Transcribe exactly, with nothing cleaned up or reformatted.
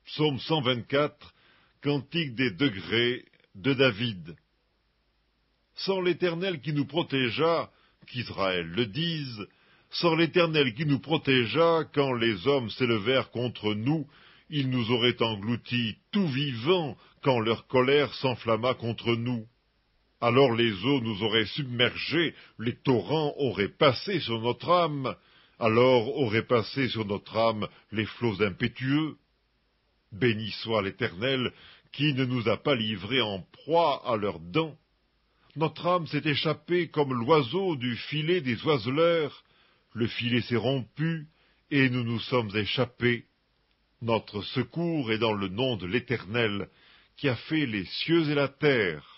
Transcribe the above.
Psaume cent vingt-quatre, Cantique des degrés de David. Sans l'Éternel qui nous protégea, qu'Israël le dise, sans l'Éternel qui nous protégea, quand les hommes s'élevèrent contre nous, ils nous auraient engloutis tout vivants, quand leur colère s'enflamma contre nous. Alors les eaux nous auraient submergés, les torrents auraient passé sur notre âme, alors auraient passé sur notre âme les flots impétueux. Béni soit l'Éternel, qui ne nous a pas livrés en proie à leurs dents. Notre âme s'est échappée comme l'oiseau du filet des oiseleurs. Le filet s'est rompu, et nous nous sommes échappés. Notre secours est dans le nom de l'Éternel, qui a fait les cieux et la terre.